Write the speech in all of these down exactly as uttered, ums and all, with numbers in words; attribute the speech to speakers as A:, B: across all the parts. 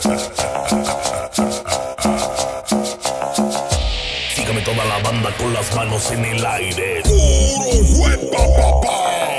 A: Sígame toda la banda con las manos en el aire. Puro huepa, papá.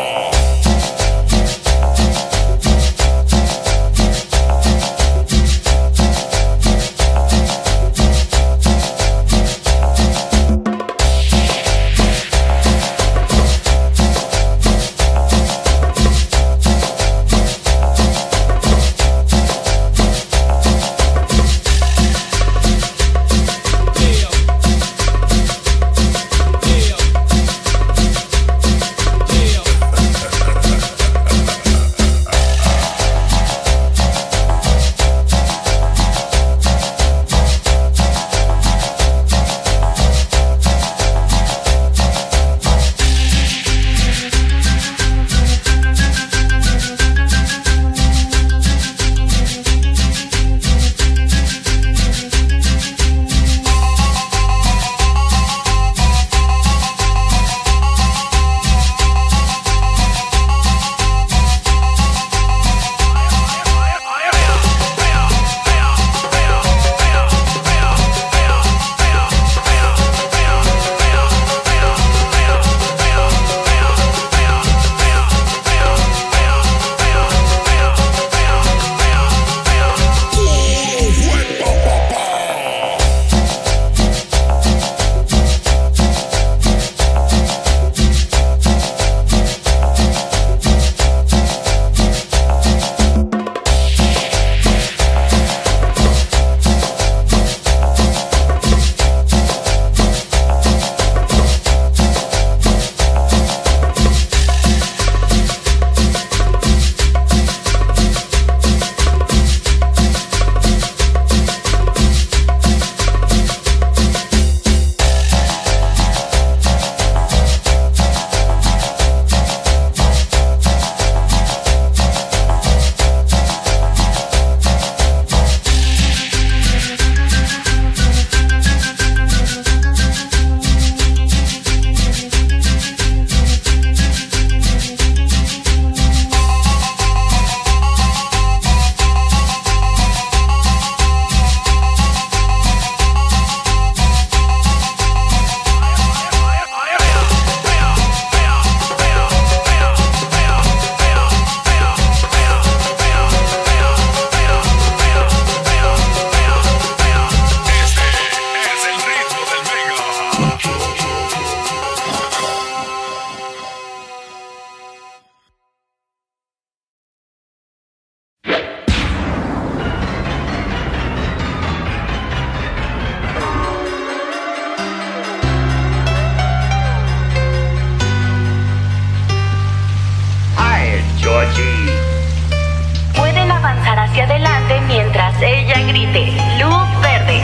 B: Pueden avanzar hacia adelante mientras ella grite luz verde.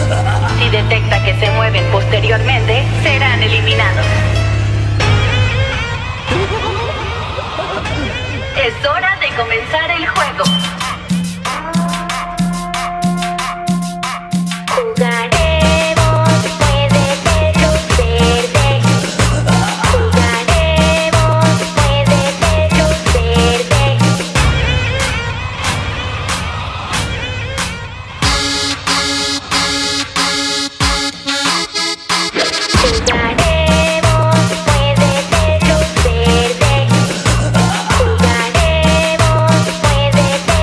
B: Si detecta que se mueven posteriormente, serán eliminados. Es hora de comenzar el juego.
C: Jugaremos, puede ser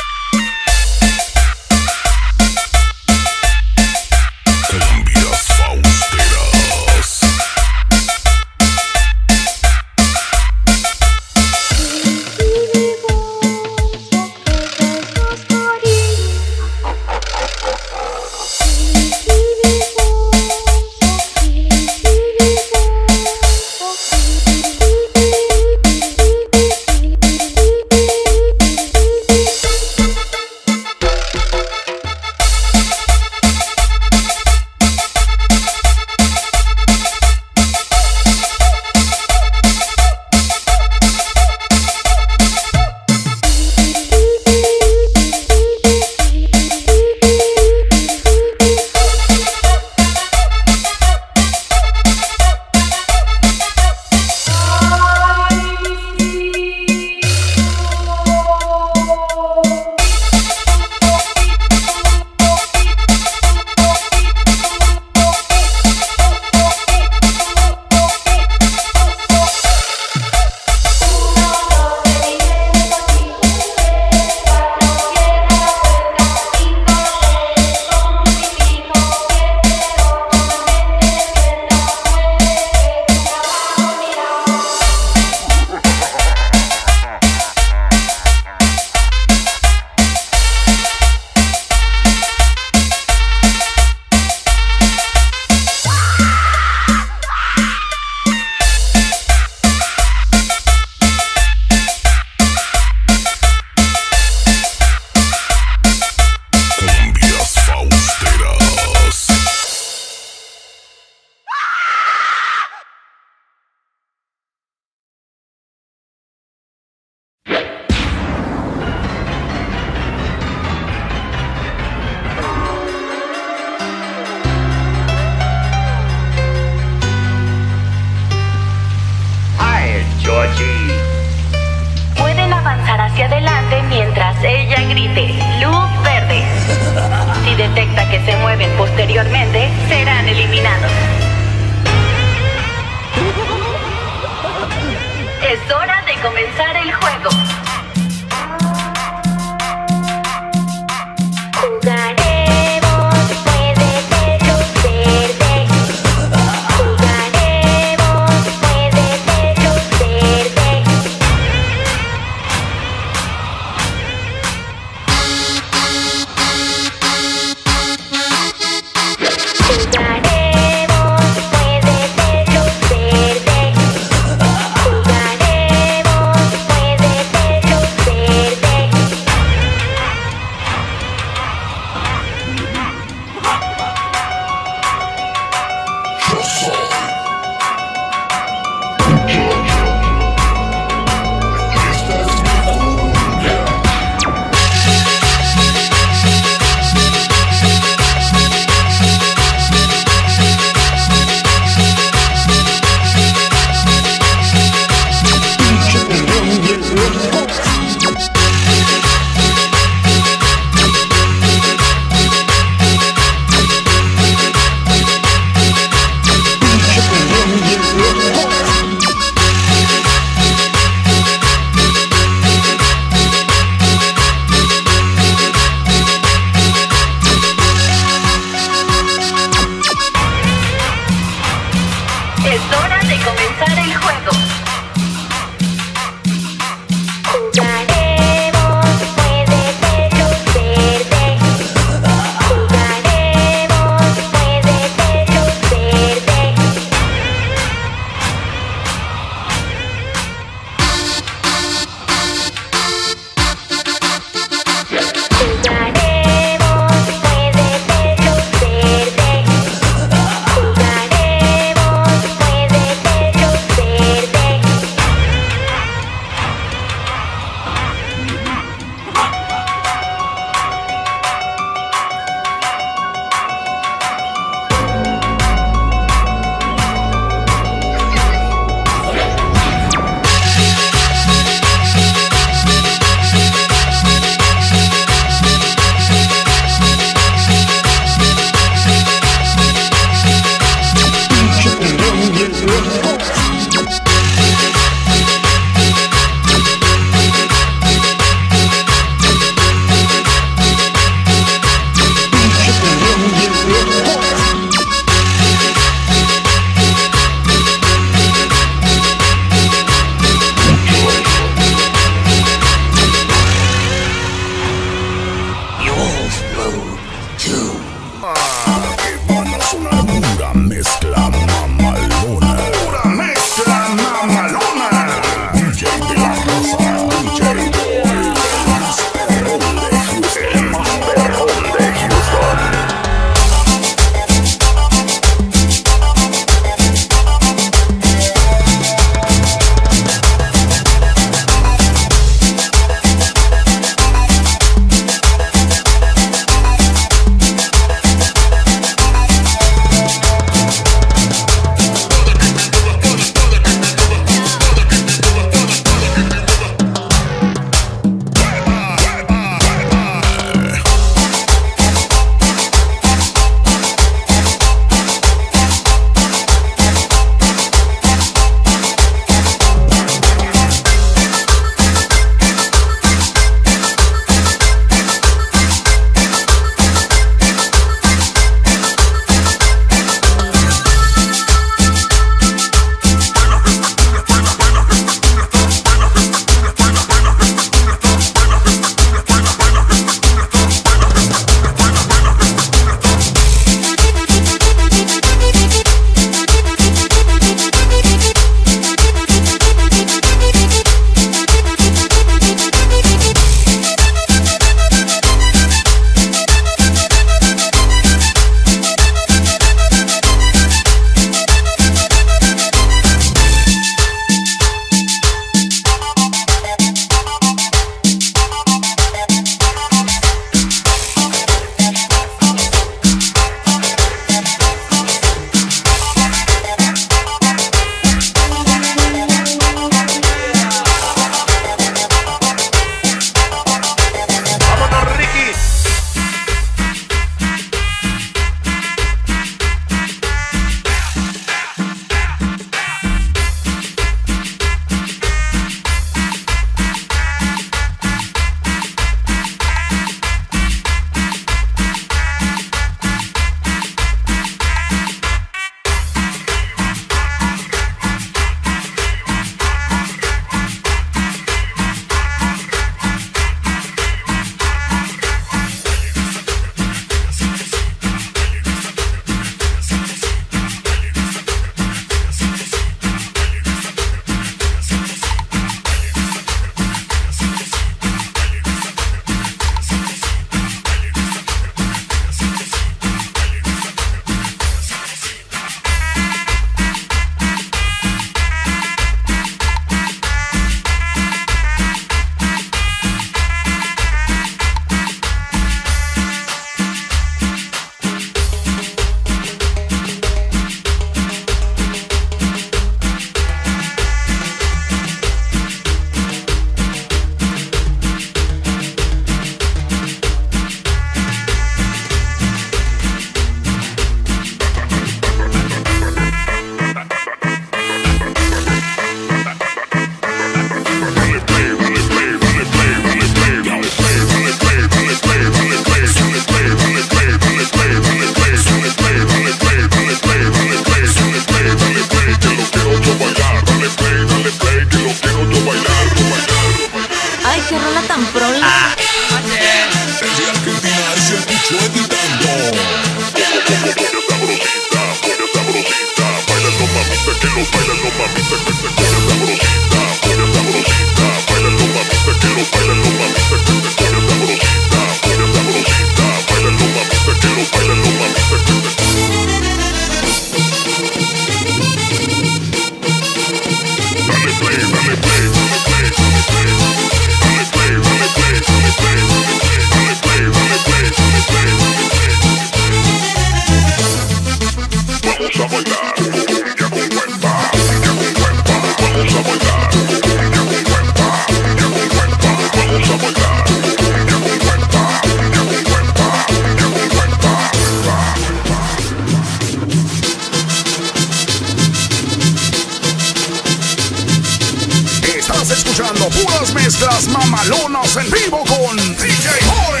A: Escuchando puras mezclas mamalonas en vivo con D J Boy.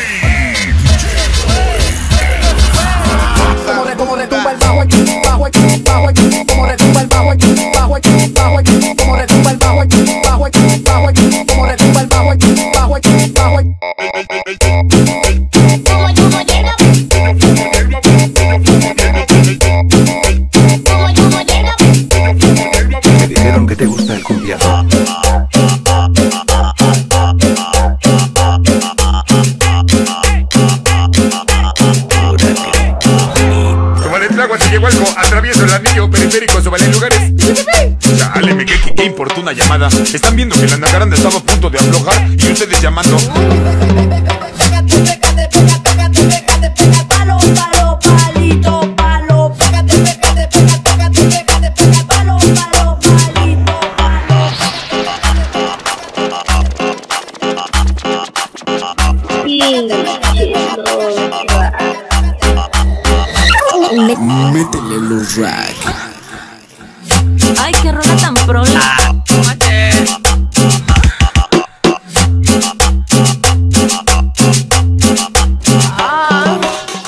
C: Como retumba el bajo aquí, bajo aquí, bajo aquí, como retumba el bajo aquí, bajo aquí, bajo aquí, como retumba el bajo aquí, bajo aquí, bajo aquí, como retumba el bajo aquí, bajo aquí, bajo aquí.
D: Como como llega, como como llega.
E: Me dijeron que te gusta el cumbiado.
F: Llegó algo, atravieso el anillo periférico sobre en lugares. Chale, me qué, qué importa una llamada. Están viendo que la nacaranda estaba a punto de aflojar y ustedes llamando.
G: Métele los rack.
H: Ay, qué rola tan prola. Ah,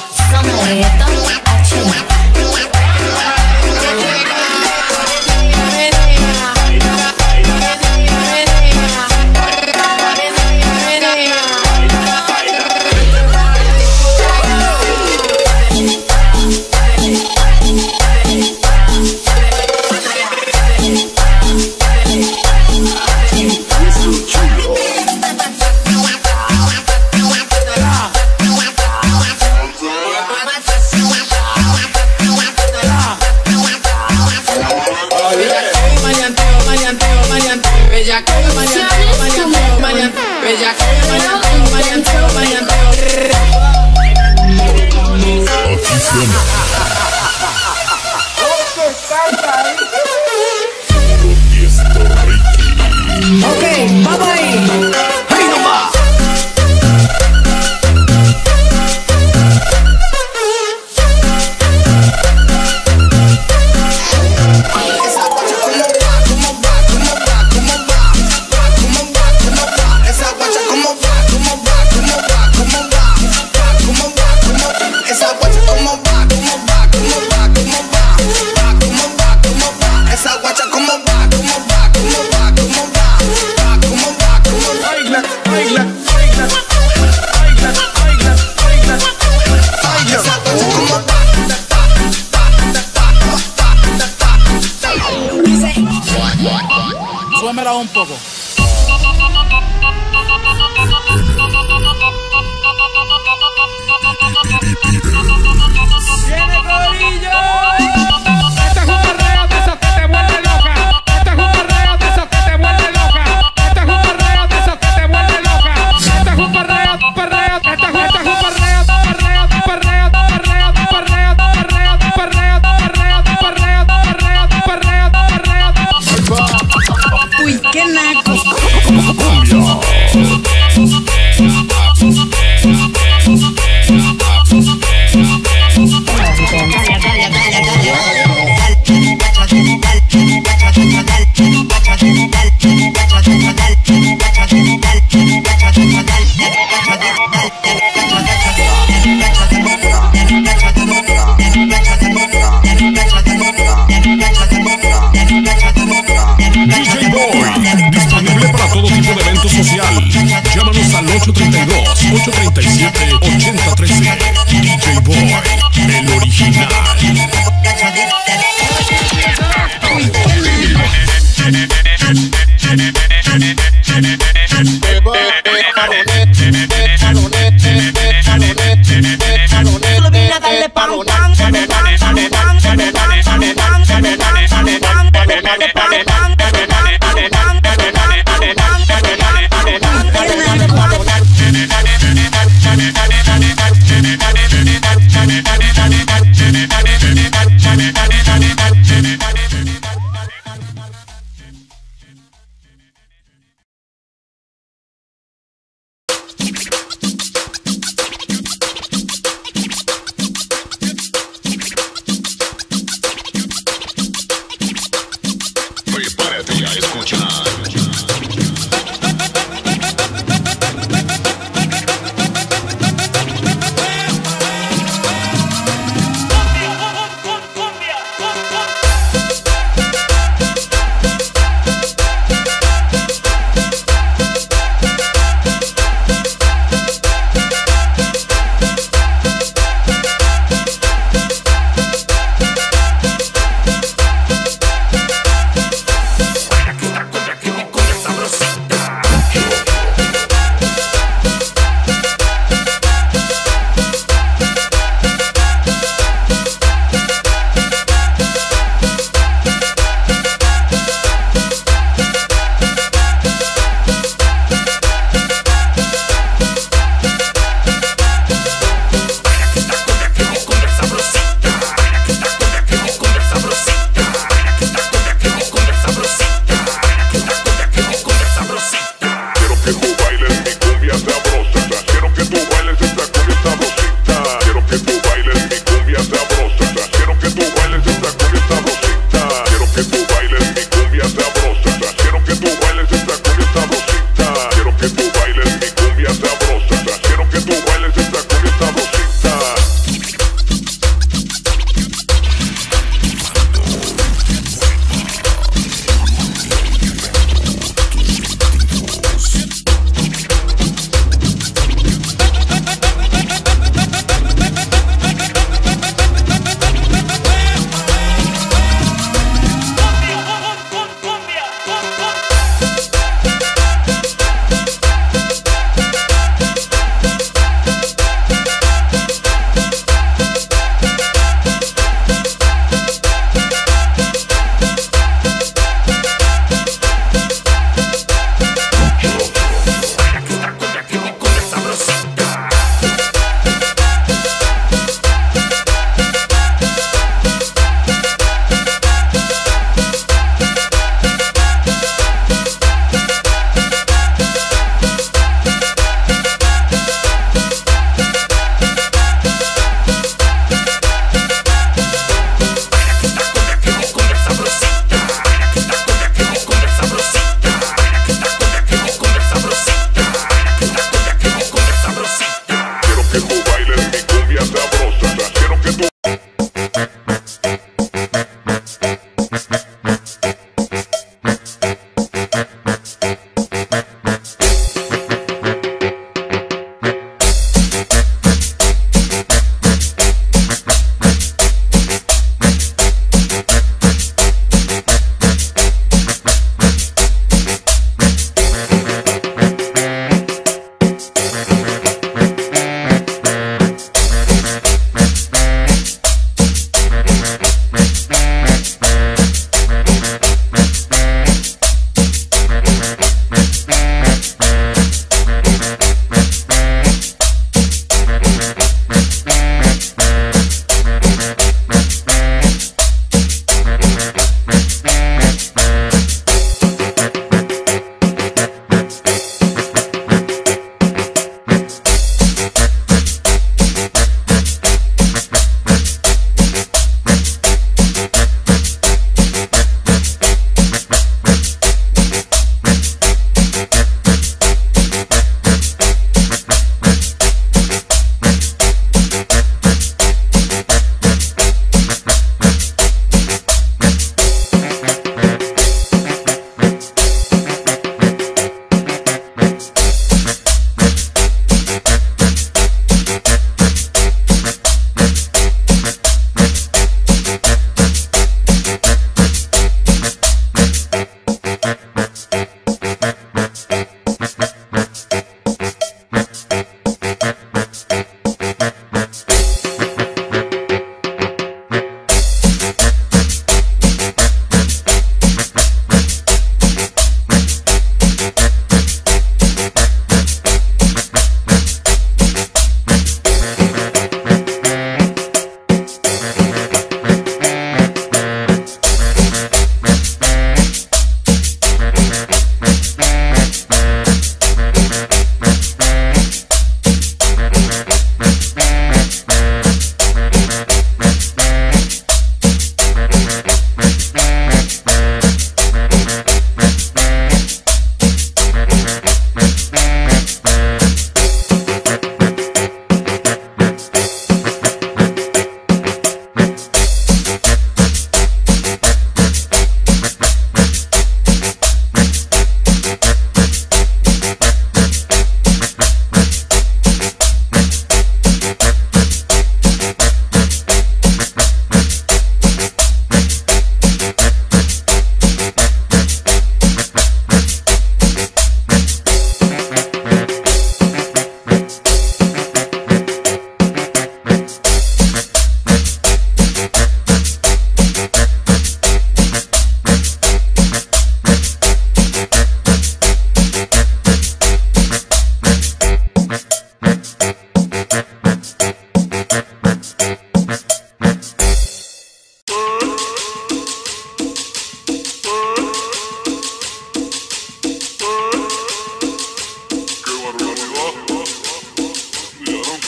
C: Ok, vamos ahí. Ahí nomás.
I: Súbemela un poco.
J: ¡Viene Corillo! Este es un perreo de esos que te vuelve loca. Este es un perreo de esos que te vuelve loca. Este es un perreo de esos que te vuelve loca. Este es un perreo, perreo, este es un, este es un perreo, perreo, perreo, perreo, perreo, perreo, perreo, perreo, perreo, perreo, perreo, perreo.
C: Uy, qué naco.
A: D J Boy, disponible para todo tipo de evento social. Llámanos al ocho tres dos, ocho tres siete, ocho cero uno tres. D J Boy, el original.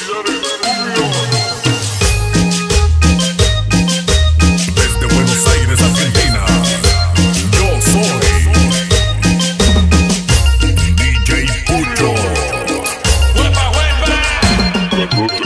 A: Desde Buenos Aires, Argentina, yo soy D J Pucho. ¡Huepa, huepa!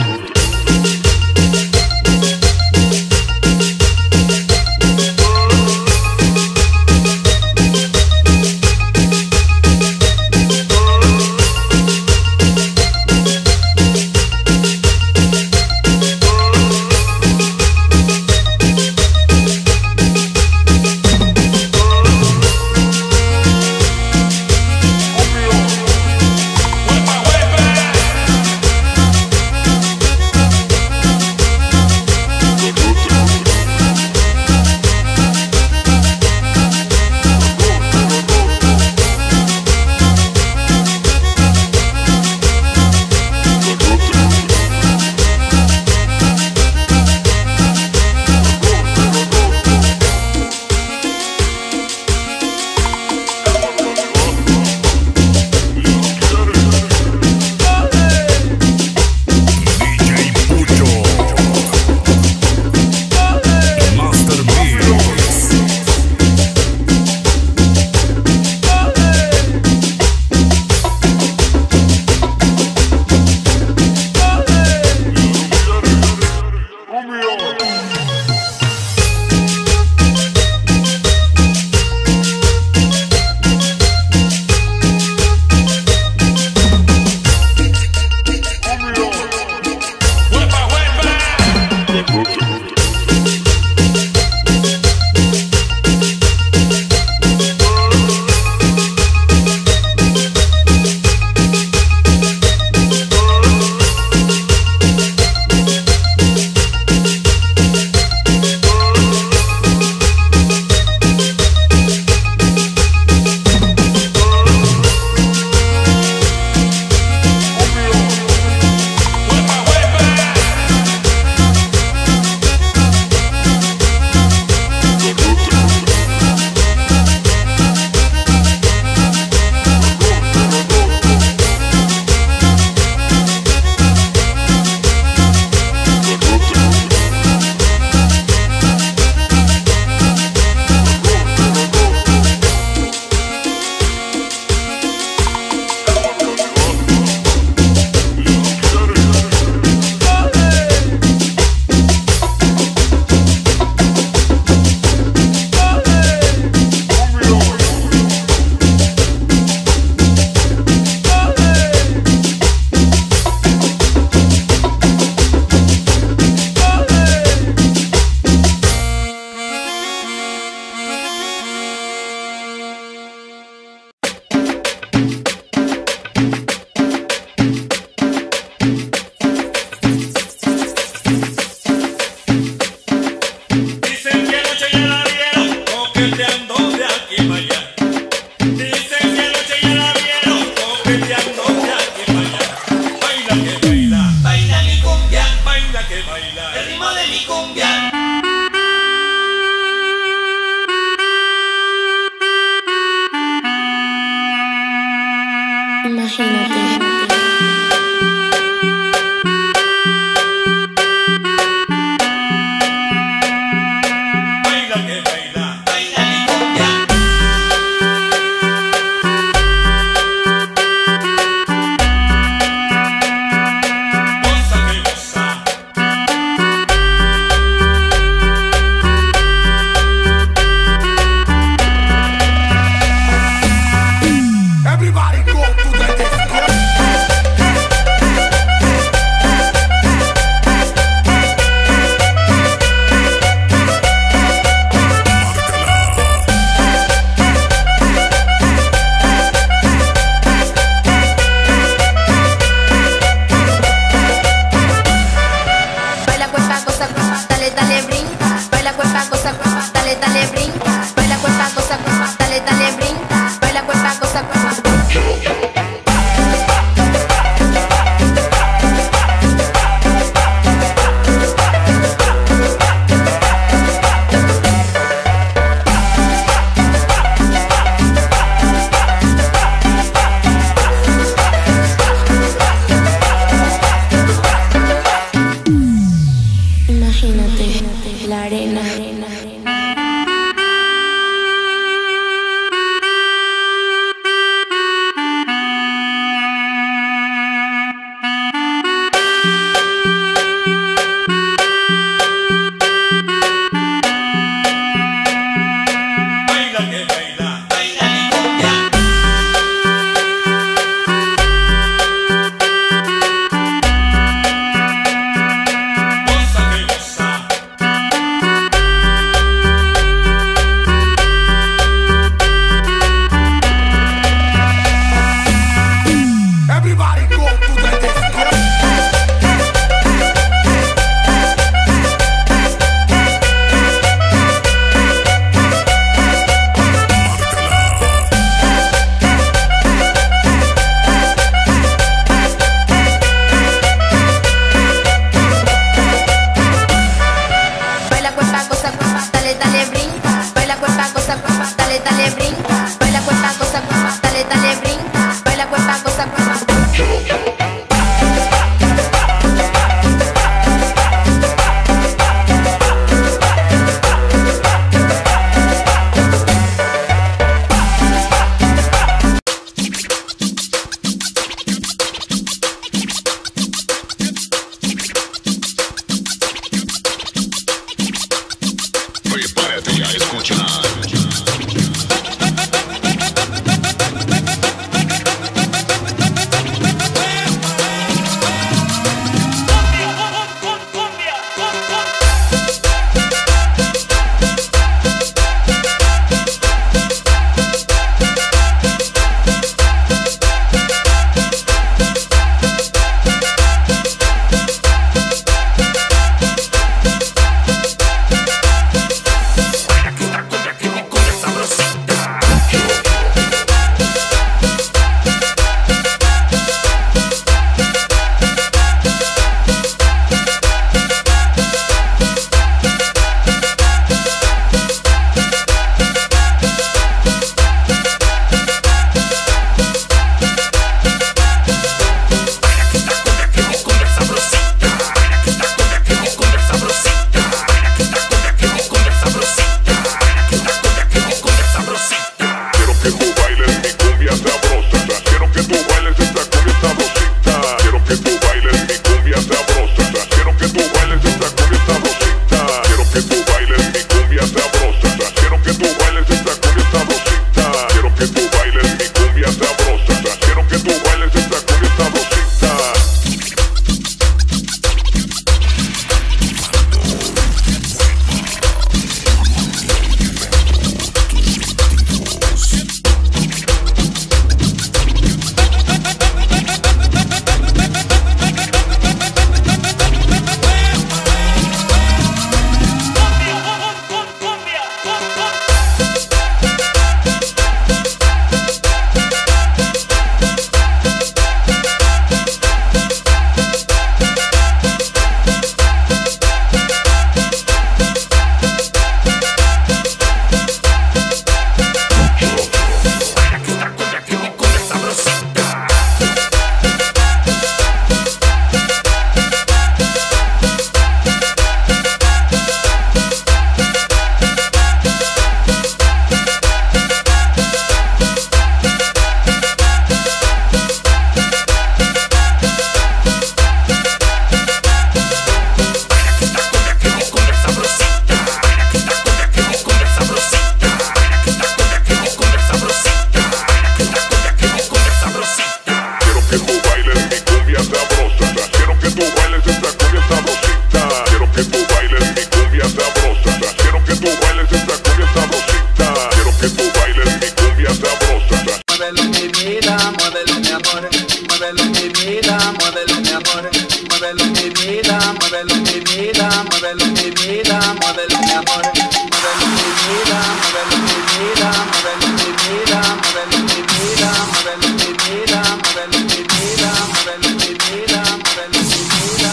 D: sabrosita. Quiero que tú bailes mi cumbia sabrosa. Quiero que tú bailes esta cumbia sabrosita. Quiero que tú bailes mi cumbia sabrosa.
K: Muévelo mi vida, muévelo mi amor. Muévelo mi vida, muévelo mi amor. Muévelo mi vida, muévelo mi vida, muévelo mi vida, muévelo mi amor. Muévelo mi vida, muévelo mi vida, muévelo mi vida, muévelo mi vida, muévelo mi vida, muévelo mi vida, muévelo mi vida, muévelo mi vida.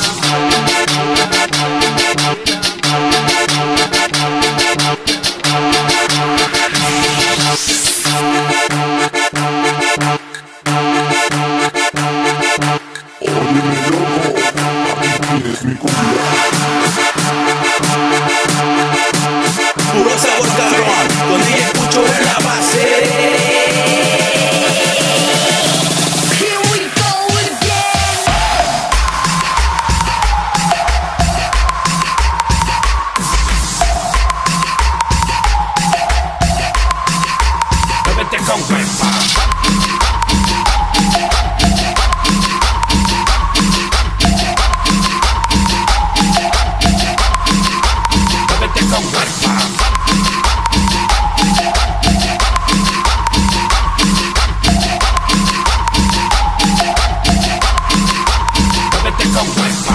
L: Puro sabor cabrón, con D J Pucho en la base.
M: Here we go again.
F: Muévete con cuerpo. Muévete con cuerpo. Muévete con cuerpo.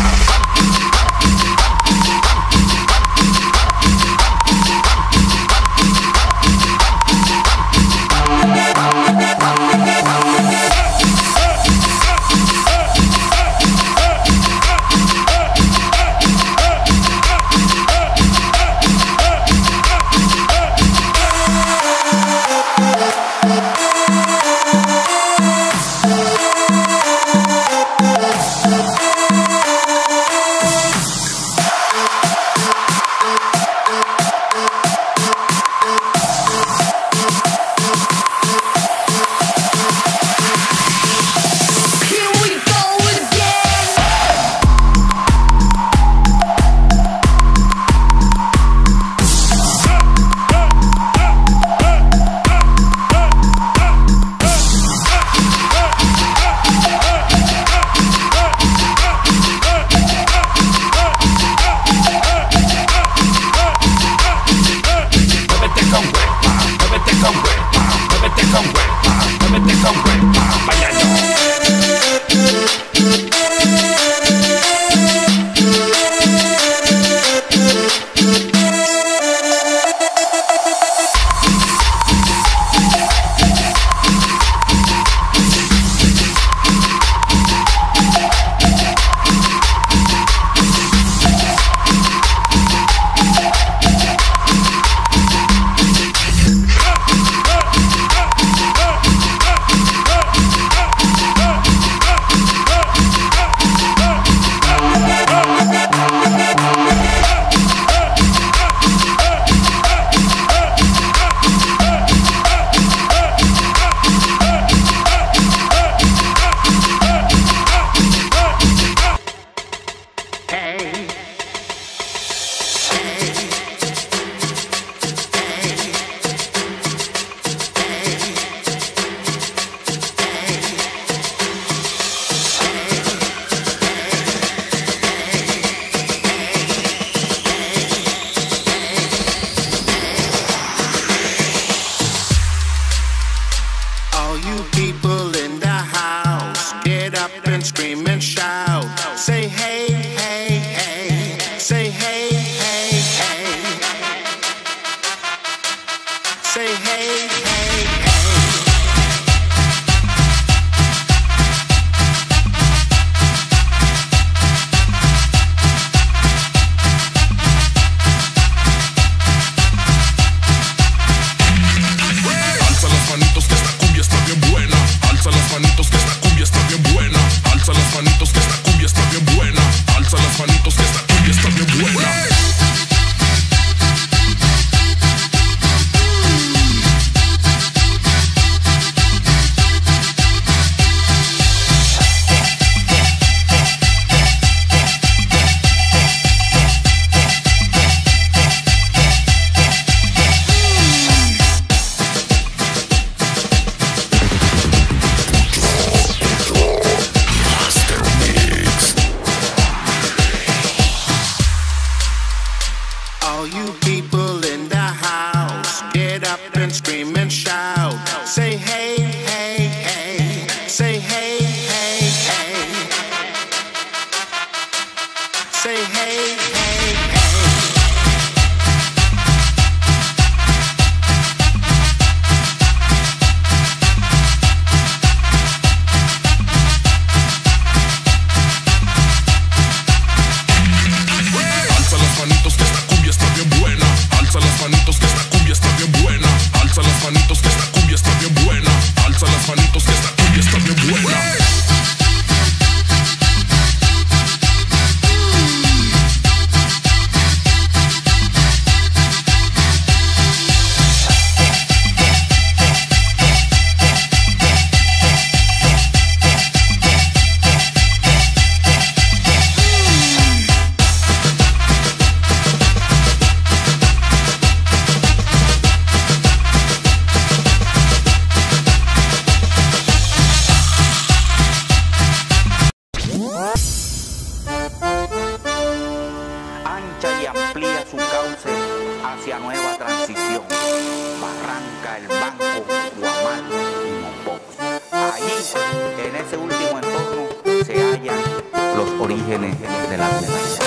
N: All you people in the house, get up and scream and shout. Say hey, hey, hey. Say hey, hey, hey. Say hey, hey, hey.
A: Alza las manitos que esta cumbia está bien buena. Alza las manitos que esta cumbia está bien buena. Alza las manitos que esta cumbia está bien buena. Alza las manitos que esta cumbia está bien buena.
O: Ancha y amplía su cauce hacia nueva transición. Barranca, El Banco, Guamal y Mompox. Ahí, en ese último entorno, se hallan los orígenes de la medalla.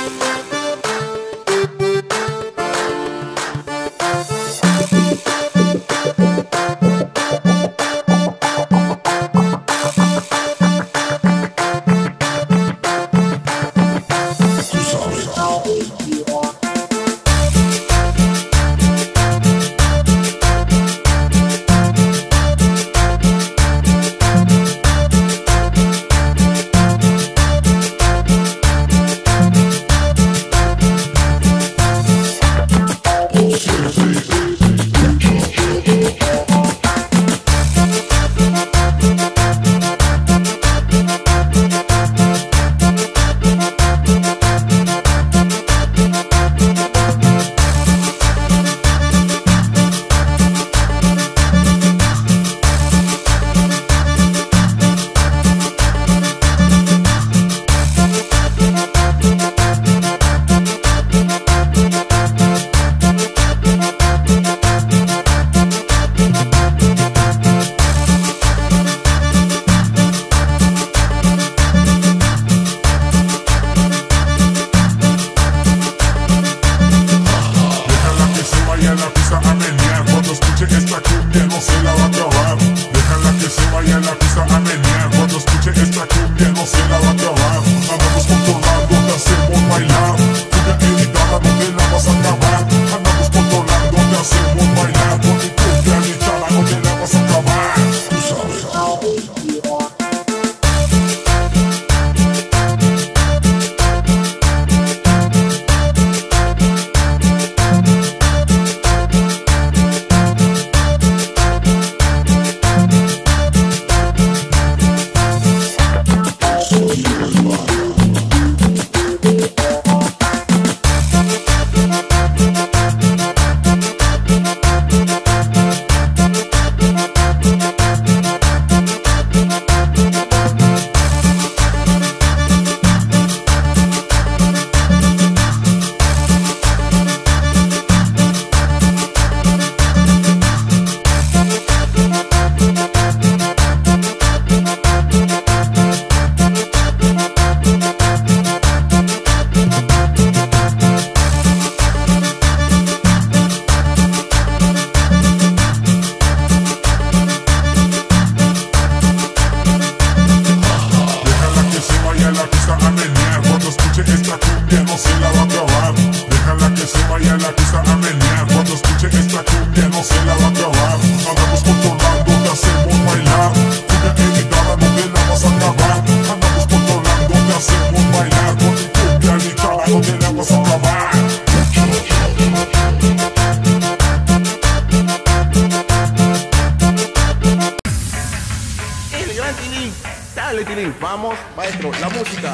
P: Vamos, maestro, la música.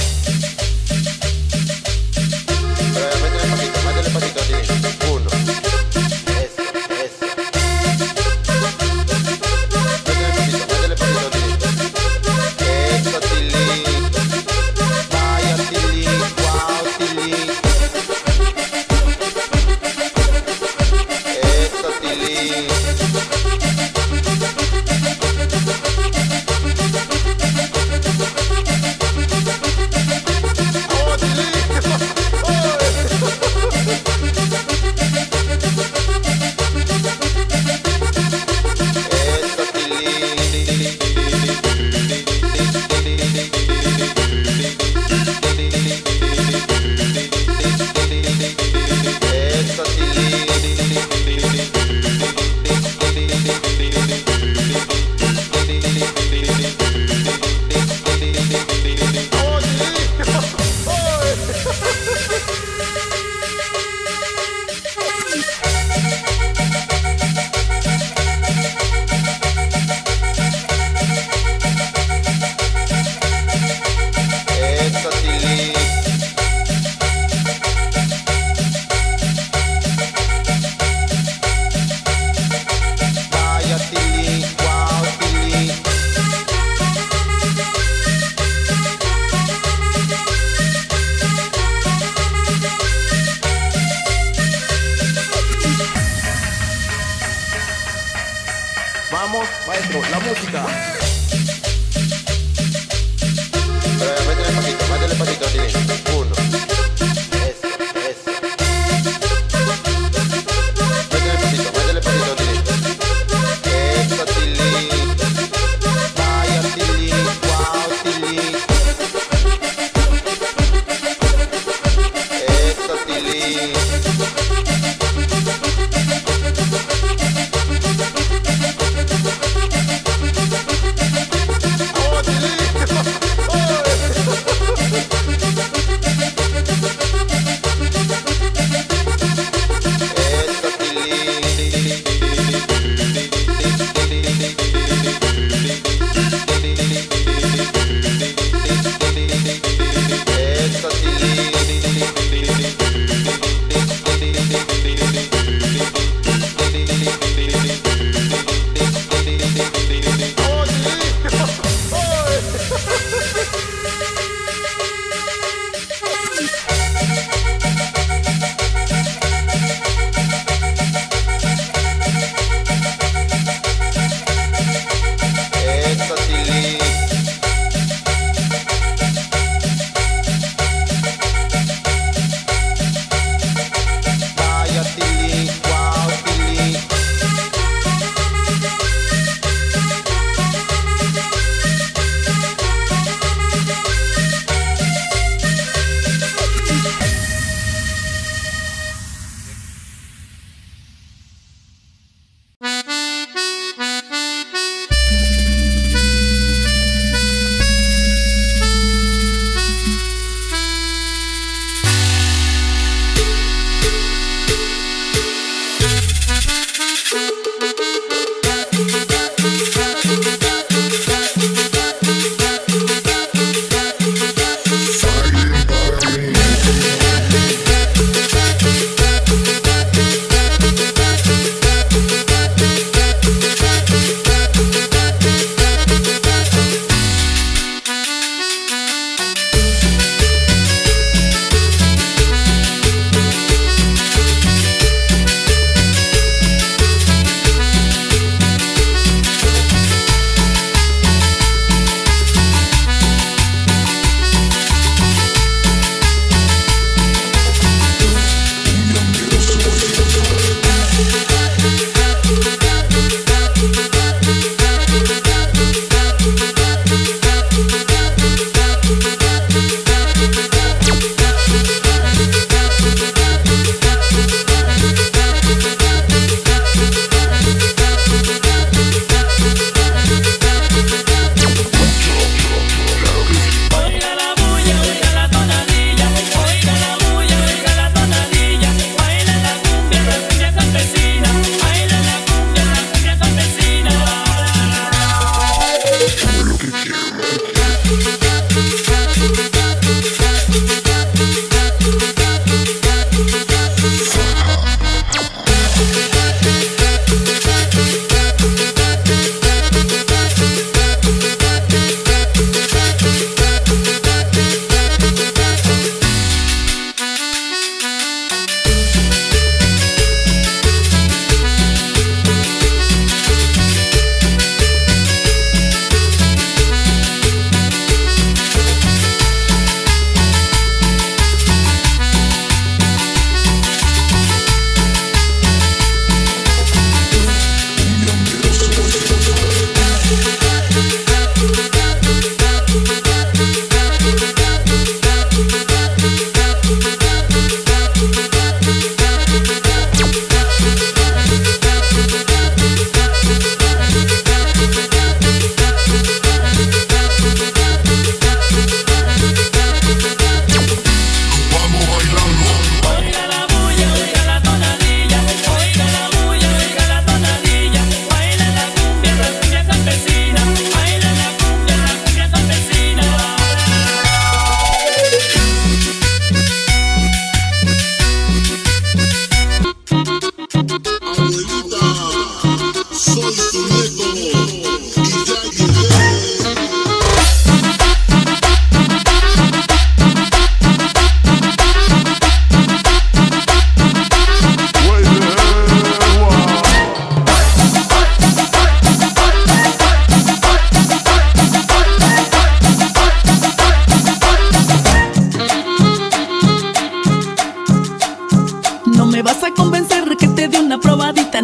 Q: Métele pasito, métele pasito, Tilín. Uno. Eso, eso. Métele pasito, métele pasito, Tilín. Eso, Tilín. Vaya, Tilín. Wow, Tilín.
P: Maestro, la música.
Q: Pero métele pasito, métele pasito, Tilín. Uno. Eso, eso. Métele pasito, métele pasito, Tilín. Eso, Tilín. Vaya, Tilín. Wow, Tilín. Eso, Tilín.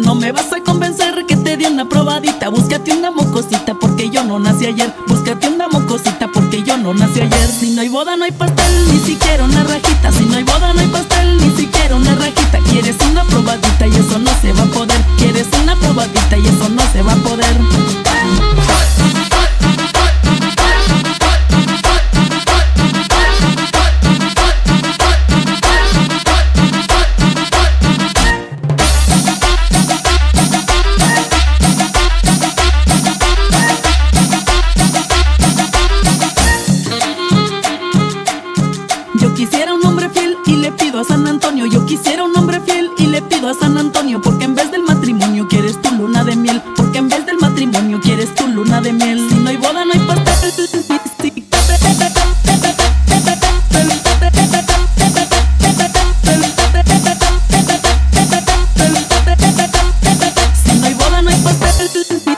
R: No me vas a convencer que te di una probadita. Búscate una mocosita porque yo no nací ayer. Búscate una mocosita porque yo no nací ayer. Si no hay boda no hay pastel, ni siquiera una rajita. Si no hay boda no hay pastel, ni siquiera una rajita. Quieres una probadita y eso no se va a poder. Quieres una probadita y eso no se va a poder. Yo quisiera un hombre fiel y le pido a San Antonio. Yo quisiera un hombre fiel y le pido a San Antonio. Porque en vez del matrimonio quieres tu luna de miel. Porque en vez del matrimonio quieres tu luna de miel. Si no hay boda no hay pastel. Si no hay boda no hay pastel.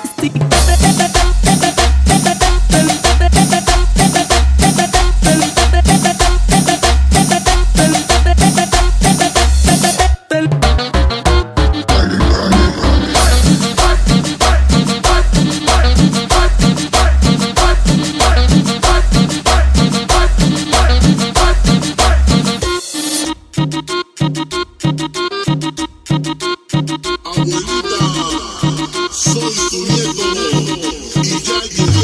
S: Soy tu nieto y ya llegué.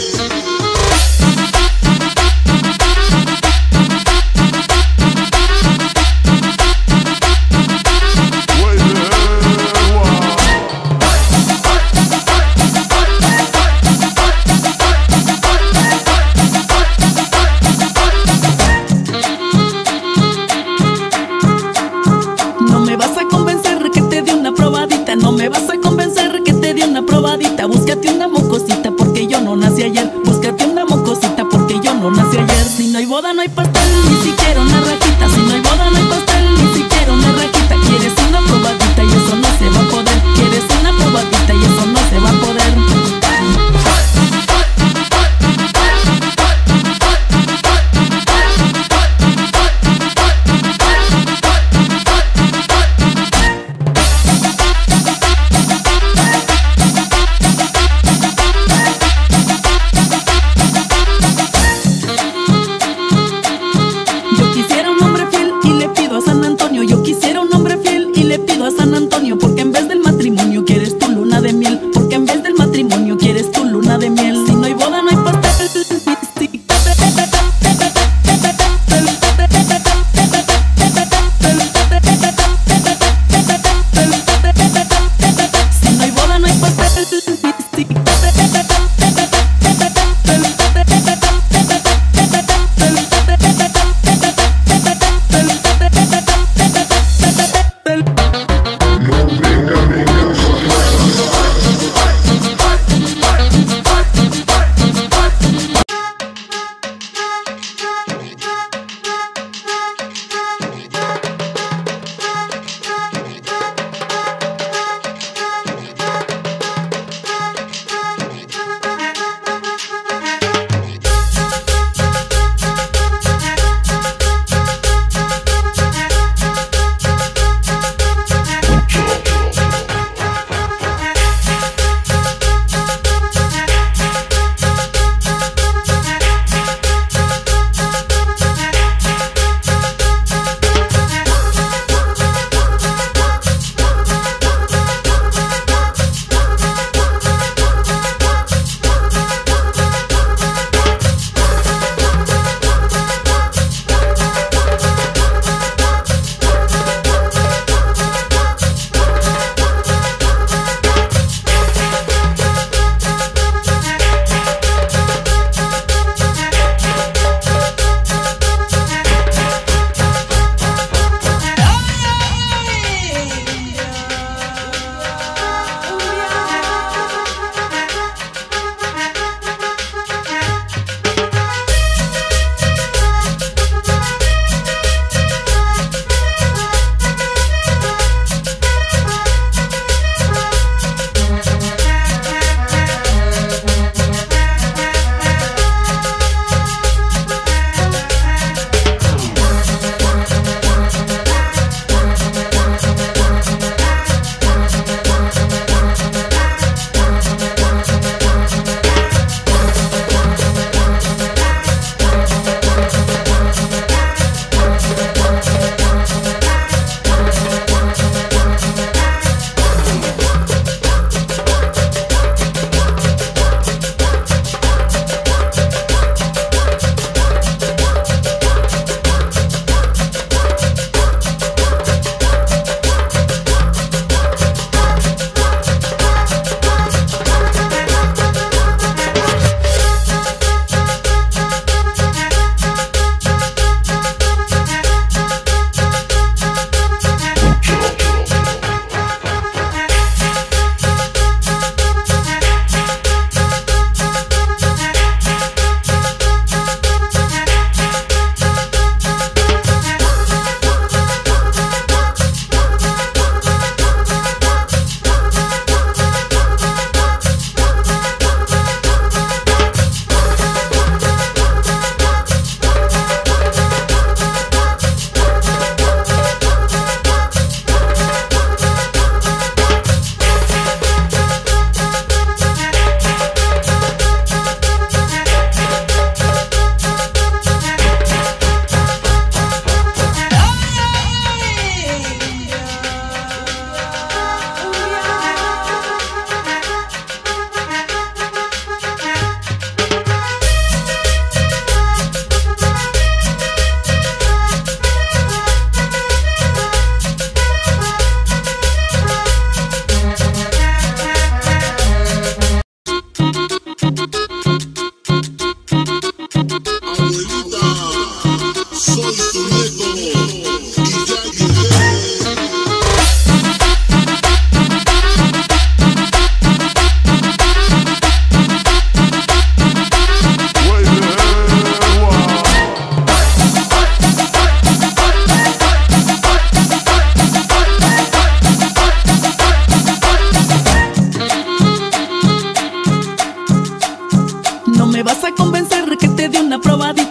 R: No me vas a convencer que te di una probadita. No me vas a convencer que te di una probadita. Búscate una mocosita porque yo no nací ayer. Búscate una mocosita porque yo no nací ayer. Si no hay boda no hay pastel, ni siquiera una rajita. Si no hay boda no hay pastel, ni siquiera una rajita. Quieres una probadita y eso no se va a poder. Quieres una probadita y eso no se va a poder.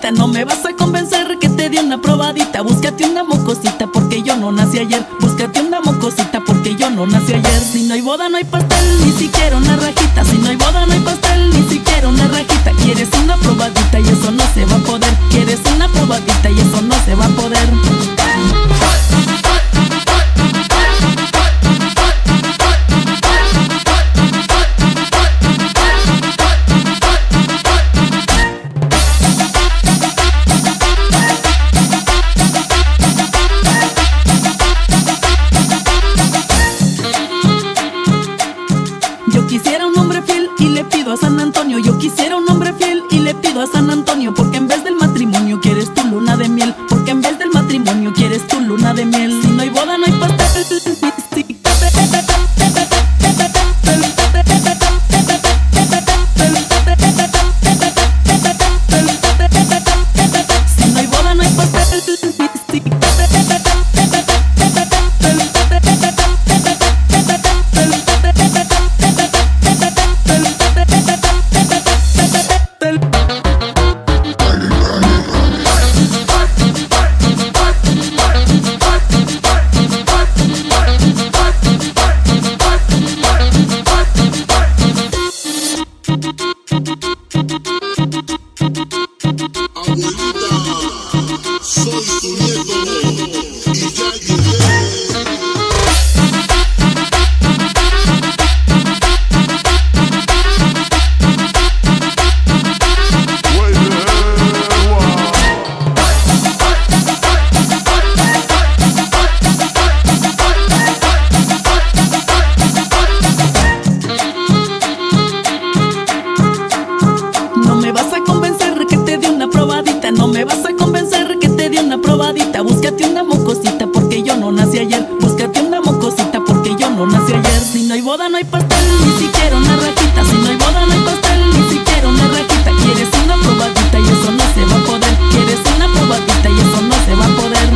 R: probadita, no me vas a convencer que te di una probadita. Búscate una mocosita porque yo no nací ayer. Búscate una mocosita porque yo no nací ayer. Si no hay boda no hay pastel, ni siquiera una rajita. Si no hay boda no hay pastel, ni siquiera una rajita. Quieres una probadita y eso no se va a poder. Quieres una probadita y eso no se va a poder. Yo quisiera un hombre fiel y le pido a San Antonio. Yo quisiera un hombre fiel y le pido a San Antonio. Porque en vez del matrimonio quieres tu luna de miel. Porque en vez del matrimonio quieres tu luna de miel. Si no hay boda no hay pastel. Si no hay boda no hay pastel.
S: Soy tu nieto y ya llegué.
R: No me vas a convencer que te di una probadita. No me vas a convencer que te di una probadita. Búscate una mocosita porque yo no nací ayer. Búscate una mocosita porque yo no nací ayer. Si no hay boda no hay pastel, ni siquiera una rajita. Si no hay boda no hay pastel, ni siquiera una rajita. Quieres una probadita y eso no se va a poder. Quieres una probadita y eso no se va a poder.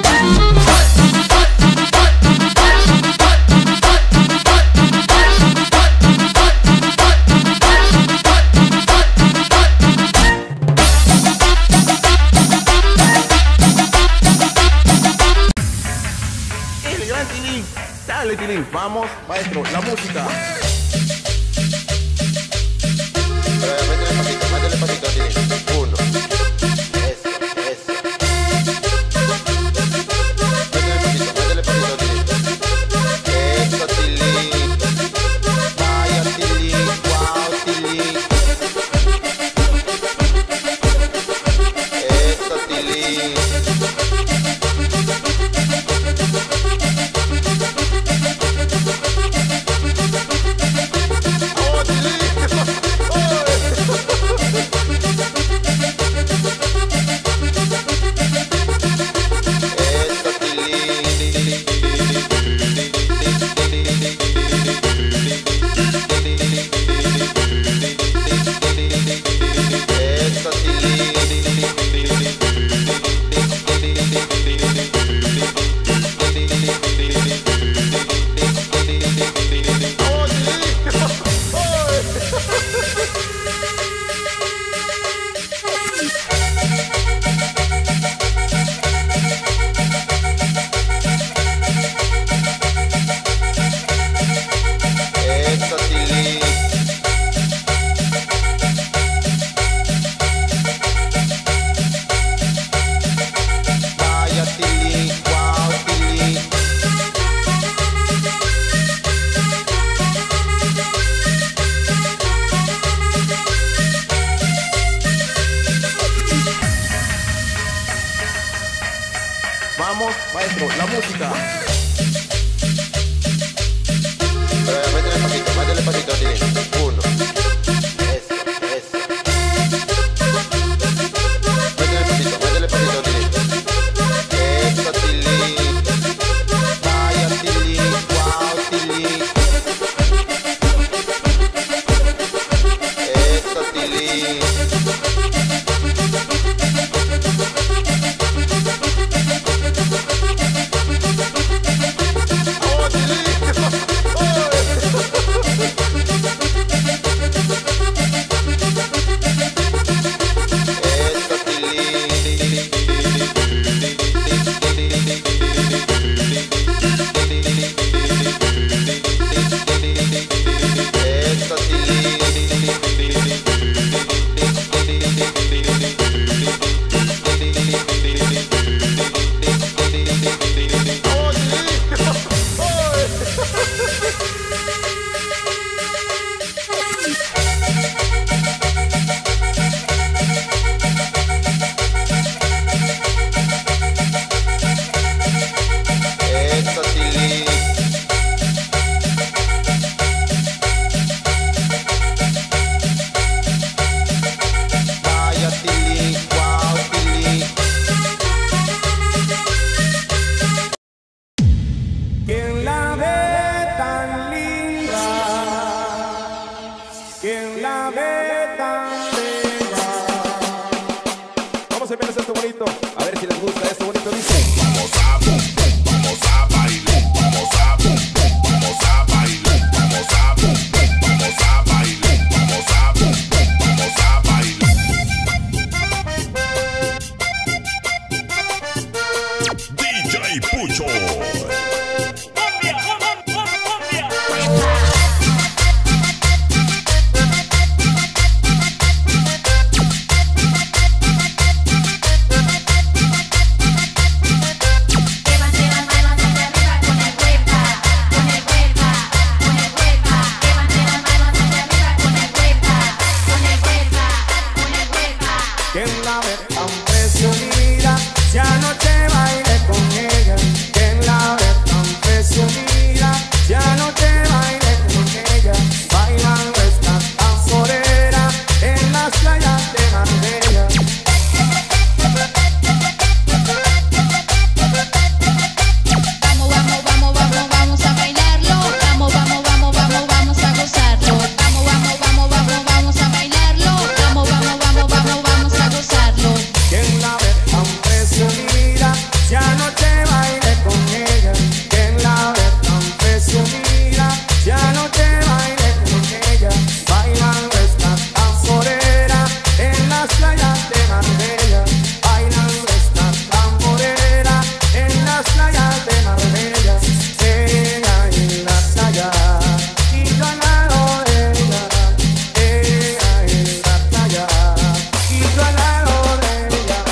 P: El gran Tilín. Dale, Tilín. Vamos, maestro, la música.
Q: Pero métele pasito, métele pasito, Tilín. Uno. Eso, eso. Métele pasito, métele pasito, Tilín. Eso, Tilín. Vaya, Tilín. Wow, Tilín. Eso, Tilín.
P: Vamos, maestro, la música.
Q: Pero métele pasito, métele pasito, Tilín. Uno. Eso, eso. Métele pasito, métele pasito, Tilín. Eso, Tilín. Vaya, Tilín. Wow, Tilín. Eso, Tilín. Oh, Tilín.
A: vamos a pum pum, vamos a bailar, vamos a pum pum, vamos a bailar, vamos a pum pum, vamos a bailar, vamos a pum pum, vamos a bailar. D J Pucho.
C: Quien la ve tan presumida, si anoche bailé con ella. Quien la ve tan presumida, si anoche bailé con ella. Bailando esta tamborera en las playas de Marbella.
T: Vamos, vamos, vamos, vamos, vamos a bailarlo. Vamos, vamos, vamos, vamos, vamos a gozarlo. Vamos, vamos, vamos, vamos, vamos a bailarlo. Vamos, vamos, vamos, vamos, vamos a gozarlo.
C: Quien la ve tan presumida, si anoche bailé con ella. Quien la ve tan presumida, si anoche bailé con ella. Bailando esta tamborera en las playas de Marbella. Bailando esta tamborera en las playas de Marbella. Ella en la playa y yo al lado de ella. Ella en la playa y yo al lado de ella.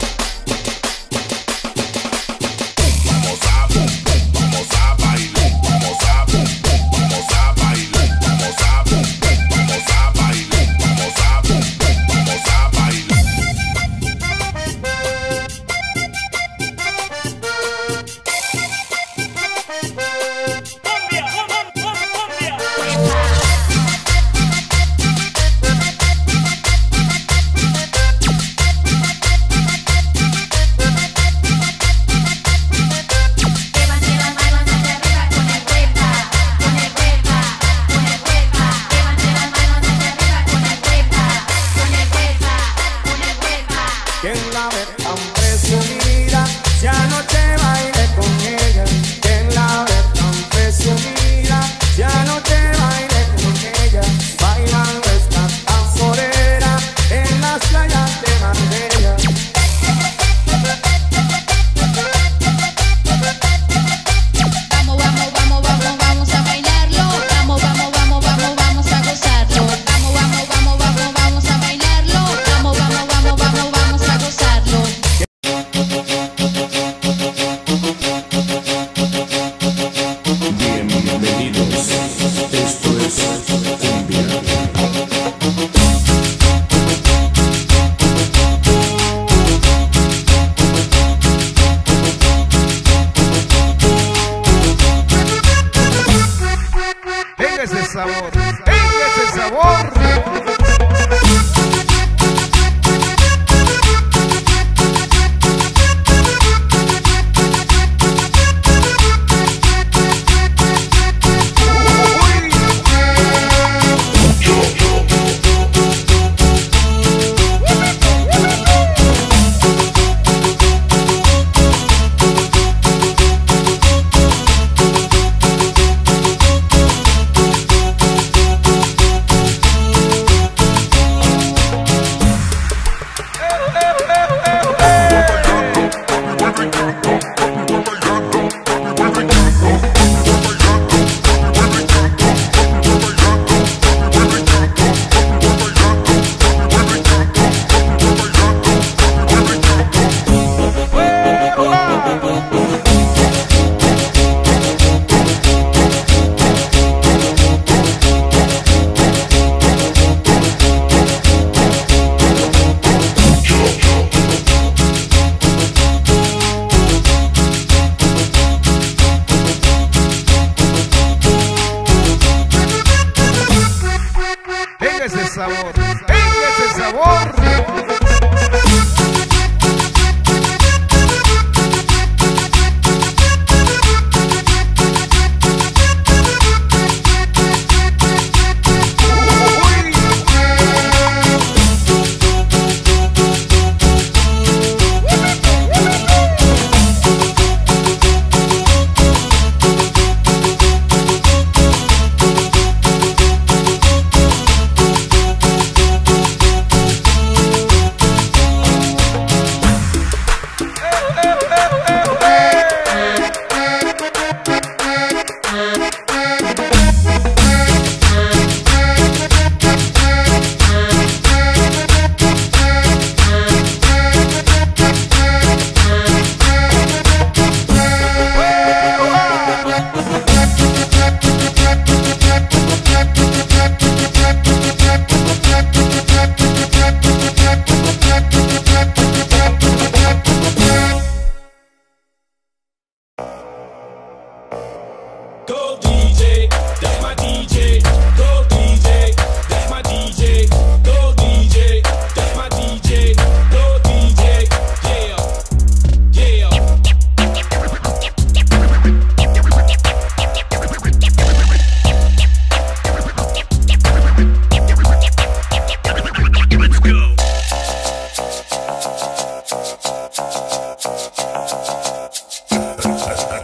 A: Vamos a pum pum, vamos a bailar, vamos a pum pum, vamos a bailar, vamos a pum pum, vamos a bailar, vamos a pum pum, vamos a bailar.
C: Quien la ve tan presumida, si anoche bailé con ella. Quien la ve tan presumida, si anoche bailé con ella. Bailando esta tamborera en las playas de Marbella.
T: Vamos, vamos, vamos, vamos, vamos a bailarlo. Vamos, vamos, vamos, vamos, vamos a gozarlo. Vamos, vamos, vamos, vamos, vamos a bailarlo. Vamos, vamos, vamos, vamos, vamos a gozarlo.
E: Bienvenidos, esto es Cumbia.
F: Tenga ese sabor, tenga ese sabor.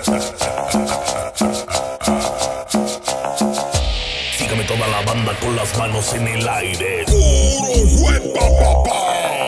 L: Sígame toda la banda con las manos en el aire.
A: Puro huepa, papá.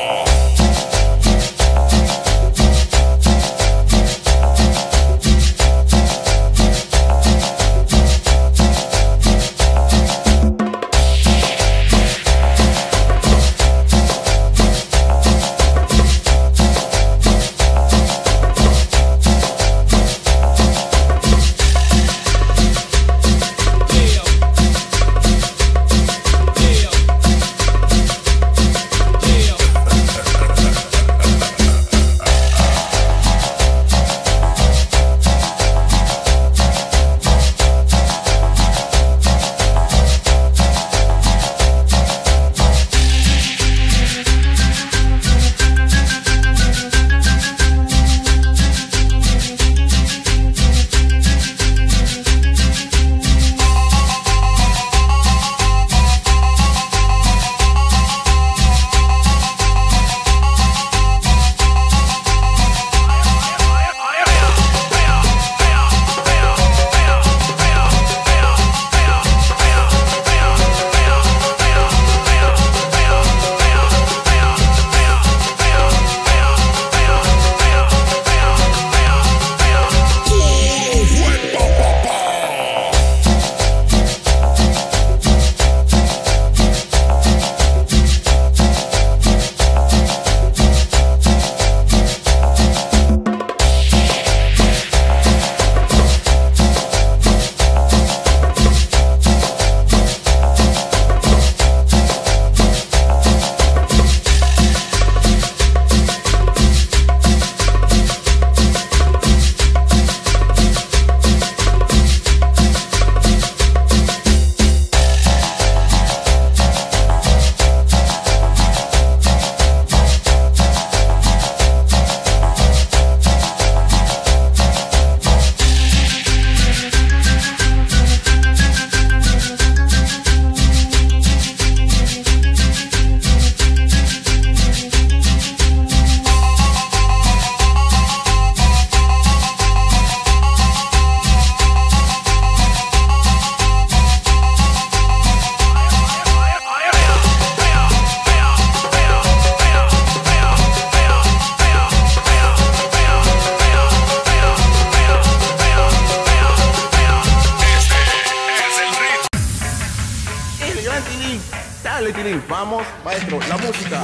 P: Dale, Tilín, vamos, maestro, la música.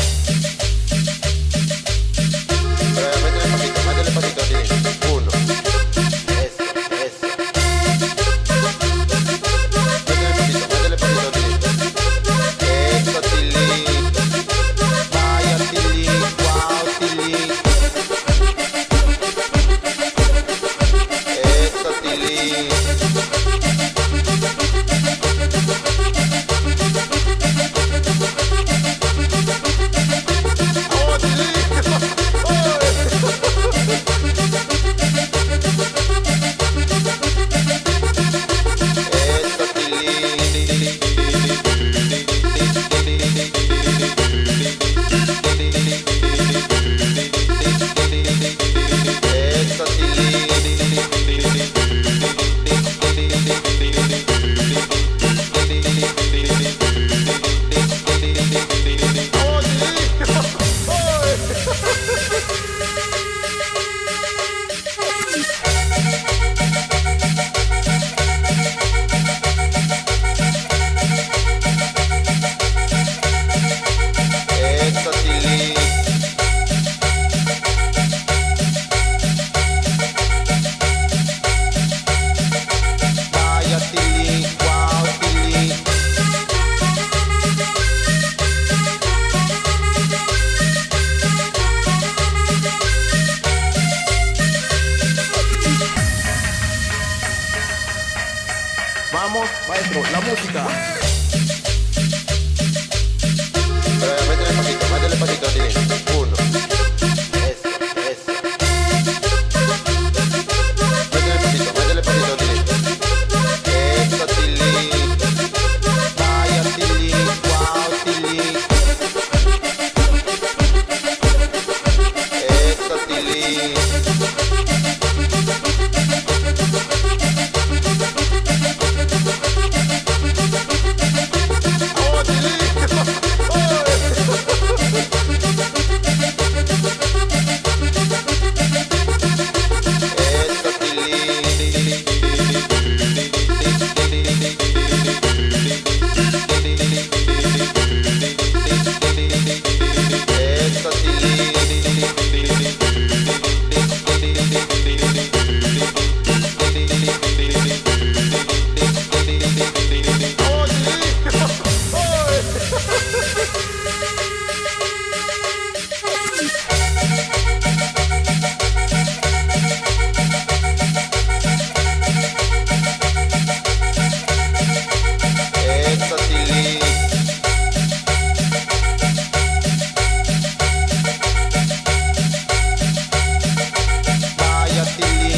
Q: Pero métele pasito, métele pasito, Tilín. Uno. Eso, eso. Métele pasito, métele pasito, Tilín. Eso, Tilín. Vaya, Tilín, wow, Tilín. Eso, Tilín.
P: Vamos, maestro, la música.
Q: Pero métele pasito, métele pasito, Tilín. Uno. Eso, eso. Métele pasito, métele pasito, Tilín. Eso, Tilín. Vaya, Tilín, wow, Tilín. Eso, Tilín. Eso, Tilly. Vaya, Tilly.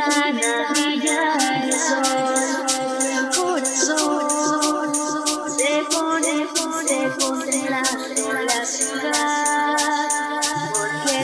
U: ventana brilla el sol, el corazón se pone, se pone la, la ciudad, porque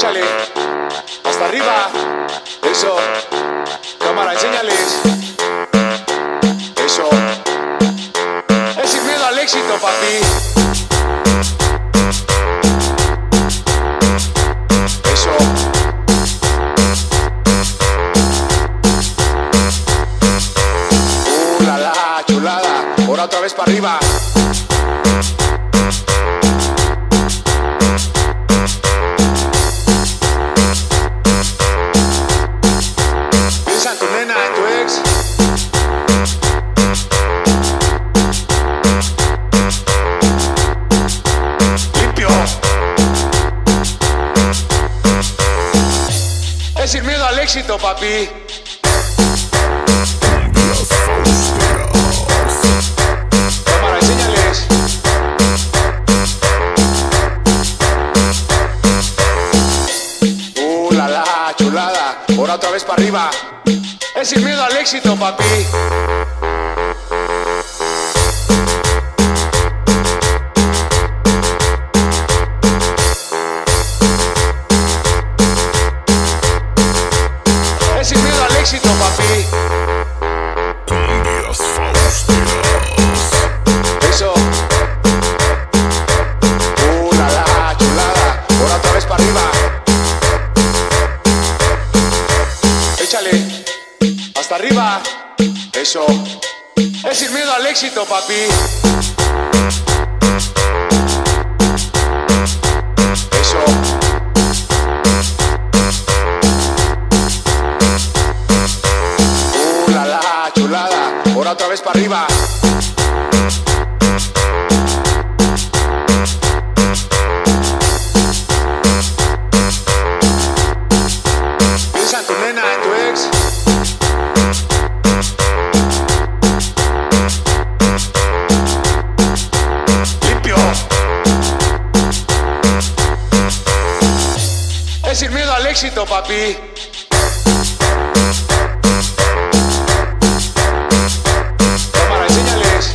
B: Échale. Hasta arriba. Eso. Cámara, enséñales. Eso. Es sin miedo al éxito, papi. Eso. Uh, la la, chulada. Ahora otra vez para arriba. Piensa en tu nena, en tu ex. Limpio. Es sin miedo al éxito, papi. Cámara, enséñales. Uh, la la, chulada. Ahora otra vez para arriba. Es sin miedo al éxito, papi. Es sin miedo al éxito, papi. Eso. Uh, la la, chulada. Ahora otra vez para arriba. Échale. Hasta arriba. Eso. Es sin miedo al éxito, papi. Eso. Uh, la la, chulada. Ahora otra vez para arriba. Piensa en tu nena, en tu ex. Limpio. Es sin miedo al éxito, papi. Cámara, enséñales.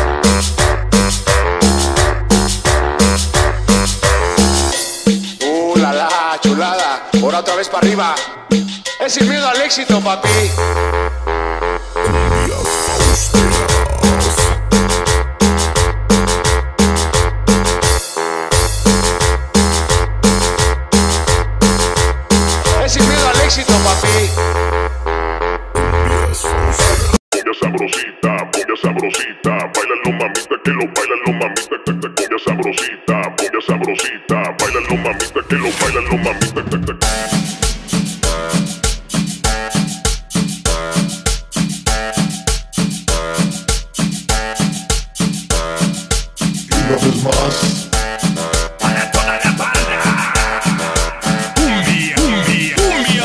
B: Uh, la la, chulada. Ahora otra vez para arriba. Es sin miedo al éxito, papi. Es sin miedo al éxito, papi.
D: Cumbia sabrosita, cumbia sabrosita, bailalo mamita, que lo bailalo mamita, cumbia sabrosita, cumbia sabrosita, bailalo mamita, que lo bailalo mamita.
S: Y una vez más.
F: Para toda la banda. Cumbia, cumbia, cumbia.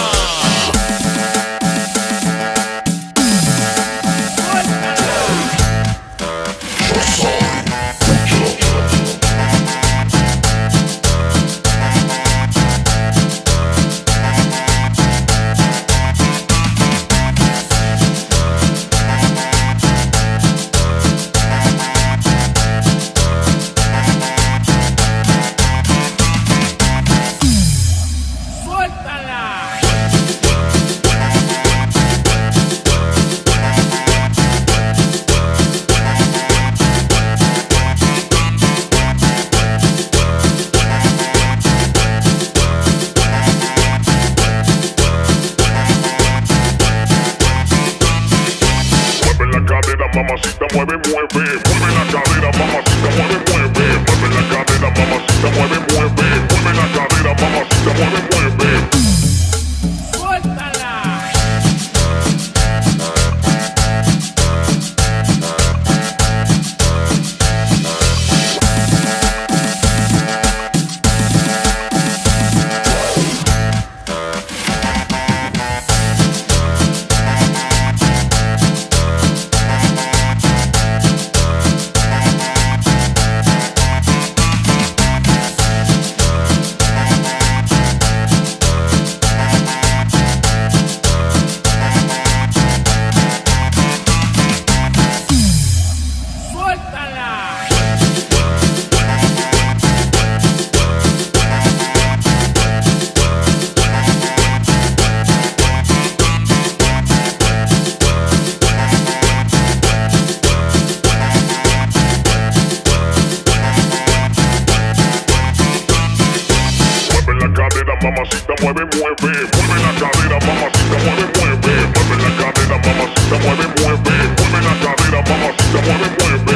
D: mamacita, mueve, mueve. Mueve la cadera, mamacita, mueve, mueve. Mueve la cadera, mamacita, mueve, mueve. Mueve la cadera, mamacita, mueve, mueve.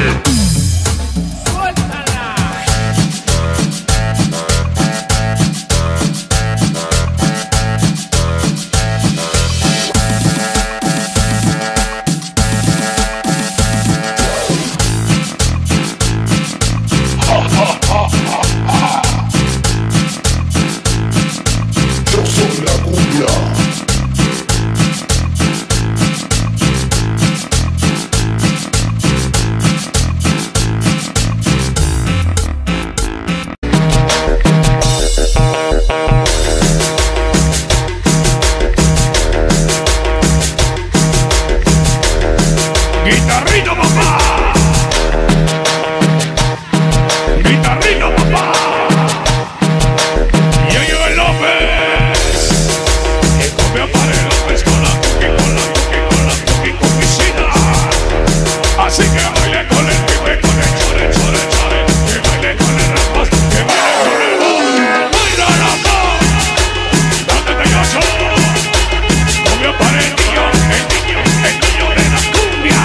F: Guitarrino, papá. Guitarrino, papá. Y yo llevo el López. Y come a Padre López con la cookie, con la cookie, con la cookie, con piscina. Así que baile con el pibe, con el chore, chore, chore. Que baile con el rapaz, que baile con el boom. Baila la voz. ¿Dónde te cacho? Come a Padre el niño, el niño, el niño de la cumbia.